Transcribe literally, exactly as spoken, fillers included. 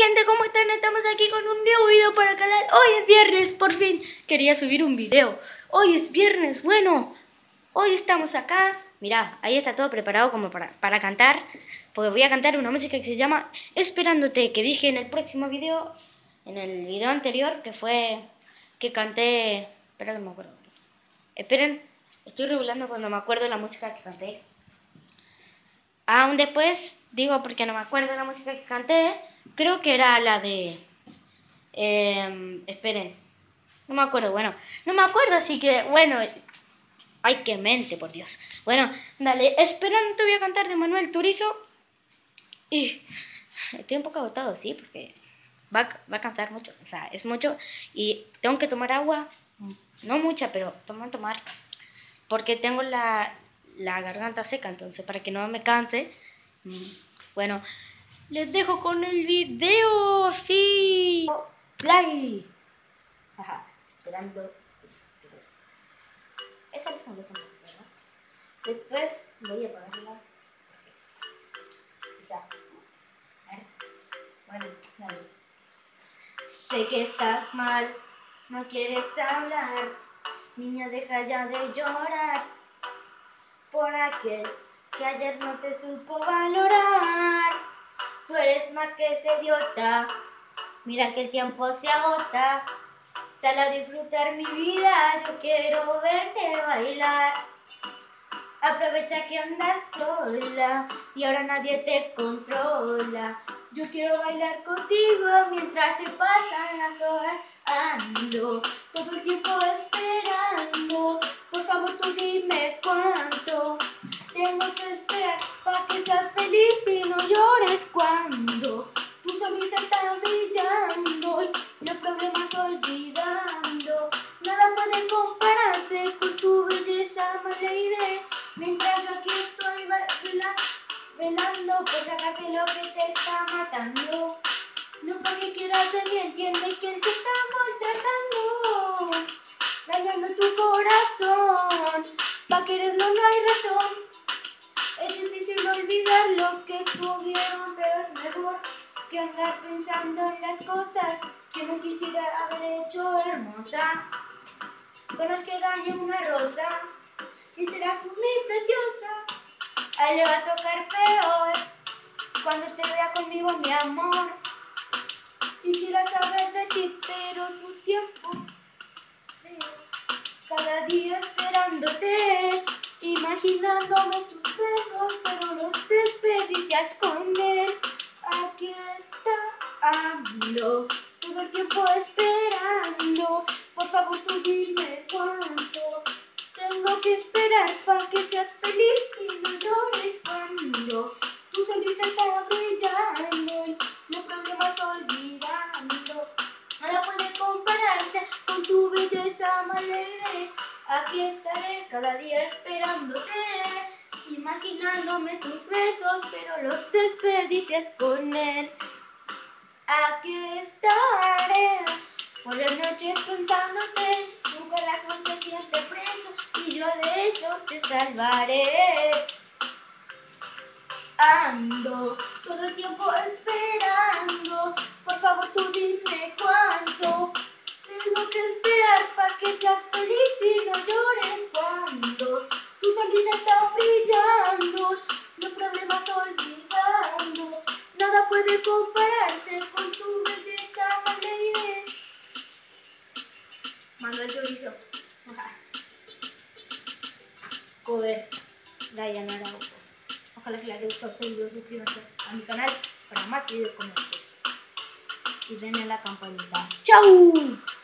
gente, ¿cómo están? Estamos aquí con un nuevo video para el canal. Hoy es viernes, por fin quería subir un video. Hoy es viernes, bueno, hoy estamos acá. Mirá, ahí está todo preparado como para, para cantar. Porque voy a cantar una música que se llama Esperándote, que dije en el próximo video, en el video anterior, que fue que canté... Espera que no me acuerdo. Esperen, estoy revelando cuando me acuerdo la música que canté. Aún después, digo porque no me acuerdo la música que canté, creo que era la de... Eh, esperen, no me acuerdo, bueno, no me acuerdo, así que, bueno, ay, qué mente, por Dios. Bueno, dale, Esperando te voy a cantar de Manuel Turizo. Y estoy un poco agotado, sí, porque va, va a cansar mucho, o sea, es mucho. Y tengo que tomar agua, no mucha, pero tomo a tomar, porque tengo la... la garganta seca, entonces para que no me canse. Bueno, les dejo con el video. Sí, play. Ajá, esperando. Eso me molesta un poco, ¿verdad? Después voy a apagarla. Ya. A ver. Bueno, dale. Sé que estás mal, no quieres hablar. Niña, deja ya de llorar por aquel que ayer no te supo valorar. Tú eres más que ese idiota, mira que el tiempo se agota. Sal a disfrutar mi vida, yo quiero verte bailar. Aprovecha que andas sola y ahora nadie te controla. Yo quiero bailar contigo mientras se pasan las horas. Ando todo el tiempo esperando, por favor tú dime cuánto tengo que esperar para que seas feliz y no llores cuando tu sonrisa está brillando y los problemas olvidando. Nada puede compararse con tu belleza, Lady. Mientras yo aquí estoy velando por sacarte lo que te está matando. No porque quieras ni entiende que él te está maltratando, dañando tu corazón. Pa' quererlo no hay razón. Es difícil olvidar lo que tuvieron, pero es mejor que andar pensando en las cosas que no quisiera haber hecho, hermosa. Con el que dañe una rosa y será tú mi preciosa. A él le va a tocar peor cuando te vea conmigo, mi amor. Quisiera saber de ti, pero su tiempo, cada día esperándote, imaginándome tus besos, pero los desperdicias con él. Aquí está, ando todo el tiempo esperando. Por favor tú dime cuánto tengo que esperar para que seas feliz y no llores cuando tu sonrisa está brillando y los problemas olvidando. Nada puede compararse con tu belleza, my lady. Aquí estaré cada día esperándote, imaginándome tus besos, pero los desperdicias con él. Aquí estaré por la noche pensándote, tu corazón se siente preso y yo de eso te salvaré. Ando todo el tiempo esperando, por favor tú dime cuánto tengo que esperar para que seas feliz y no llores cuando tu sonrisa está brillando, los problemas olvidando. Nada puede compararse con tu belleza, my lady. Manuel Turizo. Cover, Diana Araujo. Ojalá que les haya gustado este video, suscríbanse a mi canal para más videos como este. Y denle a la campanita. ¡Chau!